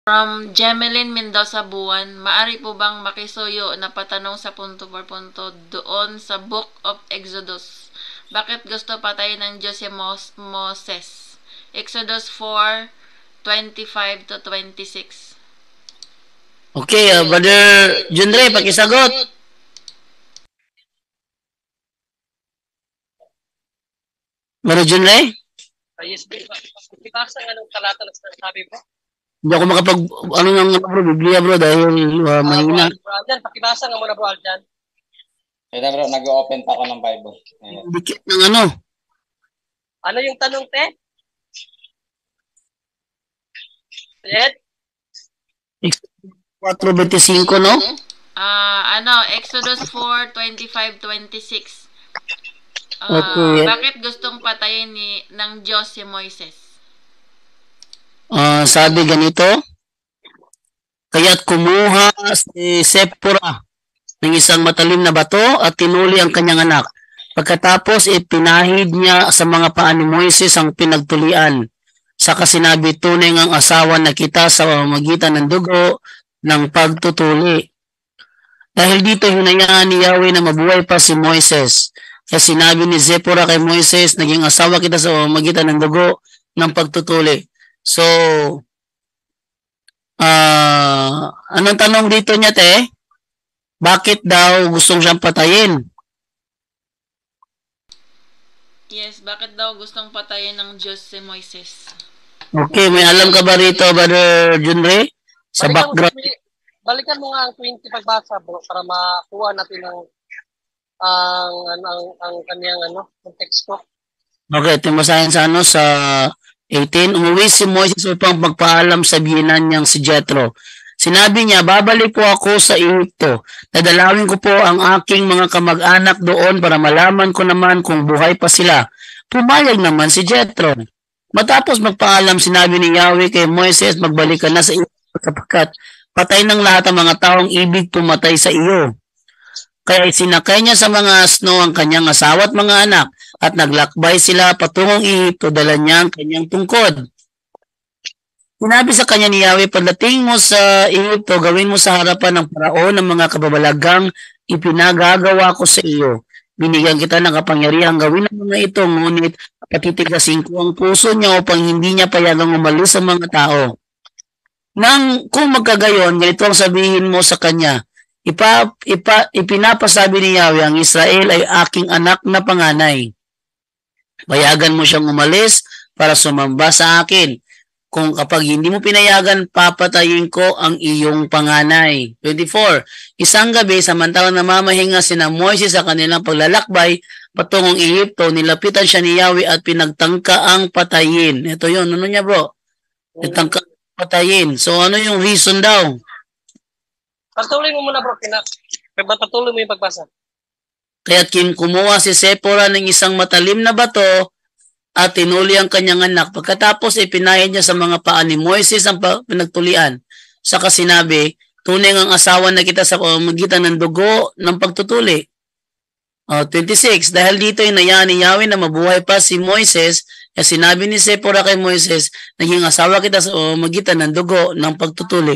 From Jemeline Mendoza Buwan, maari po bang makisuyo na patanong sa punto por punto doon sa Book of Exodus? Bakit gusto patayin ng Diyos si Moses? Exodus 4:25-26. Okay, Brother Junre, pakisagot. Brother Junre? Yes, ipasa nga ng talata na sinasabi mo. Hindi ako makapag, ano ng bro, Biblia bro, dahil mahina. Bro Aljan, pakibasa nga muna bro Aljan. Kaya bro, nag-open pa ako ng Bible. Dikit ng ano? Ano yung tanong, te? Ed? 4:25, no? Exodus 4:25-26. Okay. Bakit gustong patayin ng Diyos si Moises? Sabi ganito, kaya't kumuha si Sephora ng isang matalim na bato at tinuli ang kanyang anak. Pagkatapos, ipinahid niya sa mga paa ni Moises ang pinagtulian. Saka sinabi, tunay ang asawa na kita sa pamamagitan ng dugo ng pagtutuli. Dahil dito, hinayaan ni Yahweh na mabuhay pa si Moises. Kaya sinabi ni Sephora kay Moises, naging asawa kita sa pamamagitan ng dugo ng pagtutuli. So, anong tanong dito niya, te? Bakit daw gustong siyang patayin? Yes, bakit daw gustong patayin ng Diyos si Moises? Okay, may alam ka ba rito, Brother Junre? Sa background. Balikan mo nga ang 20 pagbasa, bro, para makuha natin ang kaniyang konteksto. Okay, timasahin sa sa 18, umuwi si Moises upang magpaalam sa biyenan niyang si Jethro. Sinabi niya, babalik po ako sa Egypto. Dadalawin ko po ang aking mga kamag-anak doon para malaman ko naman kung buhay pa sila. Pumayag naman si Jethro. Matapos magpaalam, sinabi ni Yahweh kay Moises, magbalik ka na sa Egypto sapagkat patay ng lahat ang mga taong ibig pumatay sa iyo. Kaya sinakay niya sa mga asno ang kanyang asawa at mga anak at naglakbay sila patungong Egypto, dala niya ang kanyang tungkod. Sinabi sa kanya ni Yahweh, pagdating mo sa Egypto, gawin mo sa harapan ng paraon ng mga kababalagang ipinagagawa ko sa iyo. Binigyan kita ng kapangyarihan gawin ang mga ito, ngunit patitigasin ko ang puso niya upang hindi niya payagang umalis sa mga tao. Kung magkagayon, ganito ang sabihin mo sa kanya, ipinapasabi ni Yahweh, ang Israel ay aking anak na panganay. Payagan mo siyang umalis para sumamba sa akin. Kung kapag hindi mo pinayagan, papatayin ko ang iyong panganay. 24. Isang gabi, samantalang namamahinga sina Moises sa kanilang paglalakbay patungong Egypto, nilapitan siya ni Yahweh at pinagtangka ang patayin. Ito yun. Ano niya bro? Pinagtangka patayin. So ano yung reason daw? Patuloy mo muna bro. Patuloy mo yung pagbasa. Kaya't kumuha si Sephora ng isang matalim na bato at tinuli ang kanyang anak. Pagkatapos, ipinahid niya sa mga paa ni Moises ang pinagtulian. Saka sinabi, tunay ang asawa na kita sa pamamagitan ng dugo ng pagtutuli. 26, dahil dito hinayaan ni Yahweh na mabuhay pa si Moises, kaya sinabi ni Sephora kay Moises, naging asawa kita sa pamamagitan ng dugo ng pagtutuli.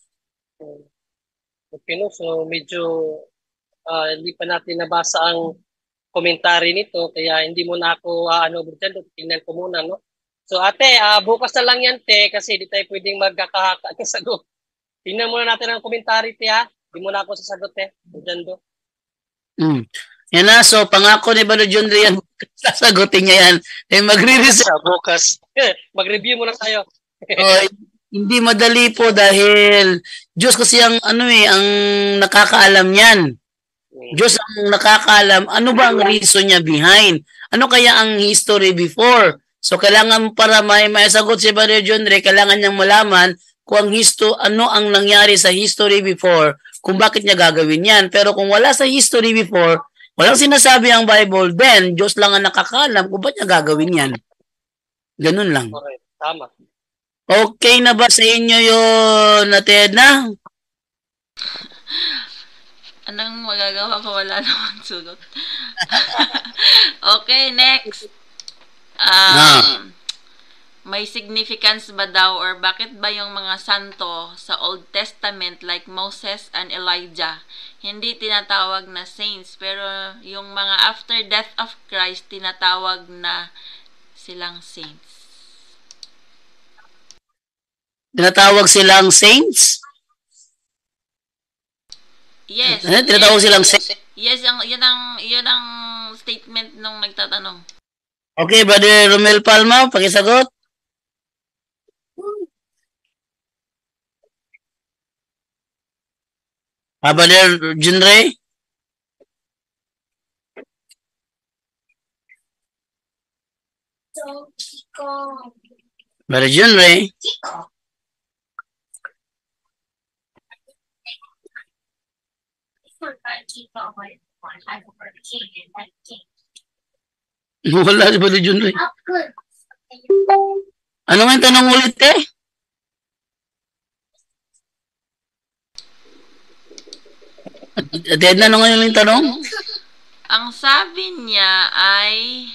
Okay, no? So medyo hindi pa natin nabasa ang komentary nito, kaya hindi mo na ako tingnan ko muna, no? So ate, bukas na lang yan, te, kasi di tayo pwedeng magkakasagot. Tingnan muna natin ang komentary, te, ha? Hindi mo na ako sasagot, te. Diyan do. Yan na, so pangako ni Brother John Rian, sasagutin niya yan. Magre-research. Bukas. Mag-review muna tayo. Hindi madali po dahil Diyos kasi ang ang nakakaalam niyan. Diyos ang nakakaalam, ano ba ang reason niya behind? Ano kaya ang history before? So, kailangan para may sagot si Brother John Ray, kailangan niyang malaman kung ano ang nangyari sa history before, kung bakit niya gagawin yan. Pero kung wala sa history before, walang sinasabi ang Bible, then Diyos lang ang nakakaalam kung bakit niya gagawin yan. Ganun lang. Okay, tama. Okay na ba sa inyo yun, Ate Edna? Anong magagawa ko? Wala namang sugot. Okay, next. may significance ba daw or bakit ba yung mga santo sa Old Testament like Moses and Elijah hindi tinatawag na saints pero yung mga after death of Christ tinatawag na silang saints? Tinatawag silang saints? Yes. Tinatawag silang saints? Yes, yun ang statement nung nagtatanong. Okay, Brother Romel Palma, pakisagot. Brother Junray? Brother Junray? Wala si Brother Junray. Ano nga yung tanong ulit eh? Ted na ano nga yung tanong? Ang sabi niya ay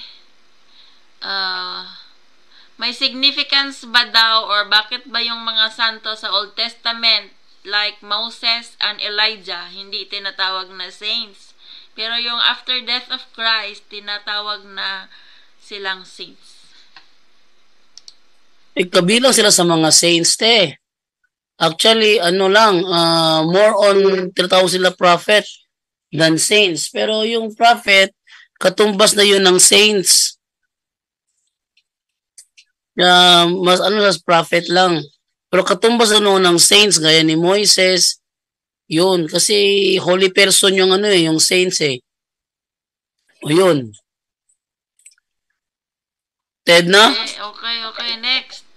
may significance ba daw or bakit ba yung mga santo sa Old Testament like Moses and Elijah hindi tinatawag na saints pero yung after death of Christ tinatawag na silang saints? Kabilang sila sa mga saints te. Actually, ano lang, more on tinatawag sila prophet than saints. Pero yung prophet, katumbas na yun ng saints. Mas ano sa prophet lang. Pero katumbas ano ng saints, gaya ni Moises, yun. Kasi holy person yung ano eh, yung saints eh. O yun. Ted na? Okay, next.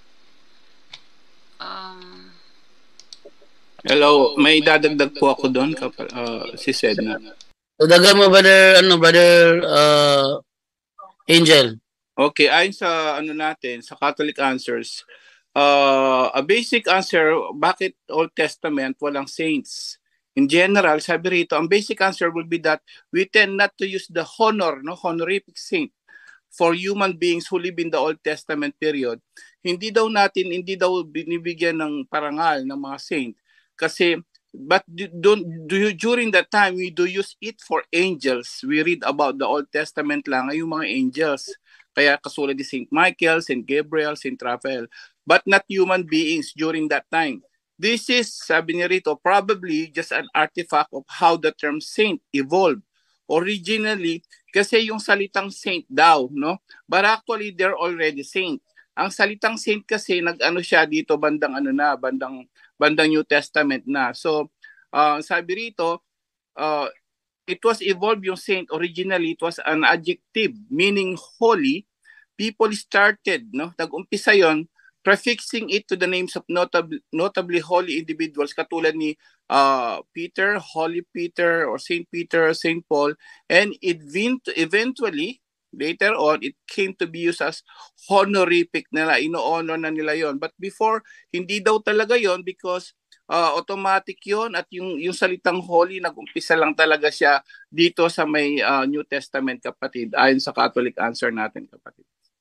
Hello, may dadagdag po ako doon, si Sedna. Dagdagan mo, brother Angel. Okay, ayon sa natin, sa Catholic Answers, a basic answer, bakit Old Testament walang saints? In general, sabi rito, ang basic answer will be that we tend not to use the honorific saint for human beings who live in the Old Testament period. Hindi daw binibigyan ng parangal ng mga saint. Kasi, but during that time, we do use it for angels. We read about the Old Testament lang ay yung mga angels. Kaya kasulad ni St. Michael, St. Gabriel, St. Raphael. But not human beings during that time. This is, sabi niya rito, probably just an artifact of how the term saint evolved. Originally, kasi yung salitang saint daw, no? But actually, they're already saint. Ang salitang saint kasi, nag-ano siya dito, bandang New Testament na. So, sabi rito, it was evolved yung saint. Originally, it was an adjective meaning holy. People started, no? Nag-umpisa yon, prefixing it to the names of notably holy individuals katulad ni Peter, Holy Peter, or Saint Peter, Saint Paul, and eventually, later on, it came to be used as honorific nila. Ino-honor na nila yon. But before, hindi daw talaga yon because automatic yon at yung salitang holy, nag-umpisa lang talaga siya dito sa may New Testament, kapatid, ayon sa Catholic answer natin, kapatid.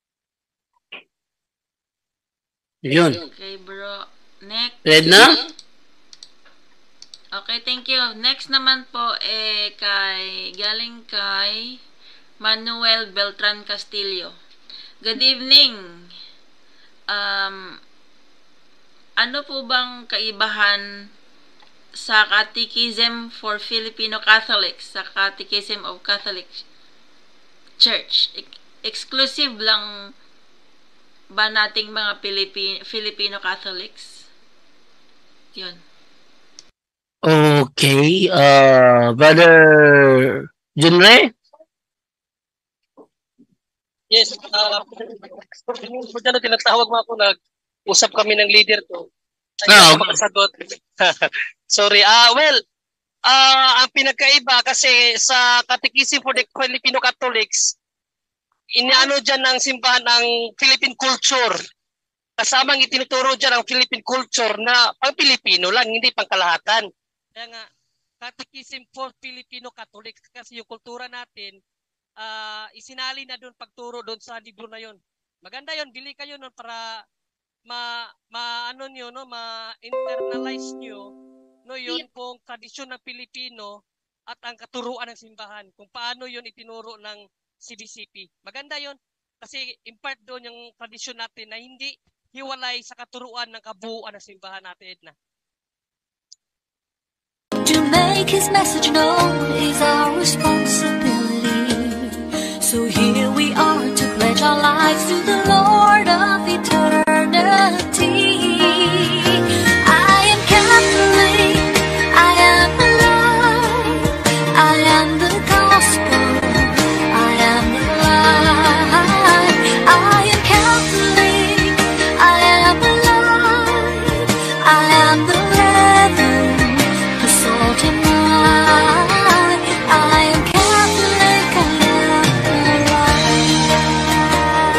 Yun. Okay, bro. Next. Red na? Okay, thank you. Next naman po galing kay Manuel Beltran Castillo. Good evening. Ano po bang kaibahan sa Catechism for Filipino Catholics, sa Catechism of Catholic Church? Exclusive lang ba nating mga Filipino Catholics? Yun. Okay. Brother Junray? Yes. So, dyan, tinatawag mo ako, nag-usap kami ng leader ko. Ay, makasagot. Sorry. Ang pinagkaiba kasi sa Catechism for the Filipino Catholics, inaano dyan ng simbahan ng Philippine culture. Kasamang itinuturo dyan ang Philippine culture na pang Pilipino lang, hindi pang kalahatan. Kaya nga, Catechism for Filipino Catholics kasi yung kultura natin, isinali na doon pagturo doon sa libro na yon. Maganda yon, bili kayo nun para ano nyo, no, ma-internalize nyo, no, yun pong tradisyon ng Pilipino at ang katuruan ng simbahan, kung paano yun itinuro ng CBCP. Maganda yon kasi impart doon yung tradisyon natin na hindi hiwalay sa katuruan ng kabuuan ng simbahan natin, Edna. To make his message known is our responsibility. So here we are to pledge our lives to the Lord.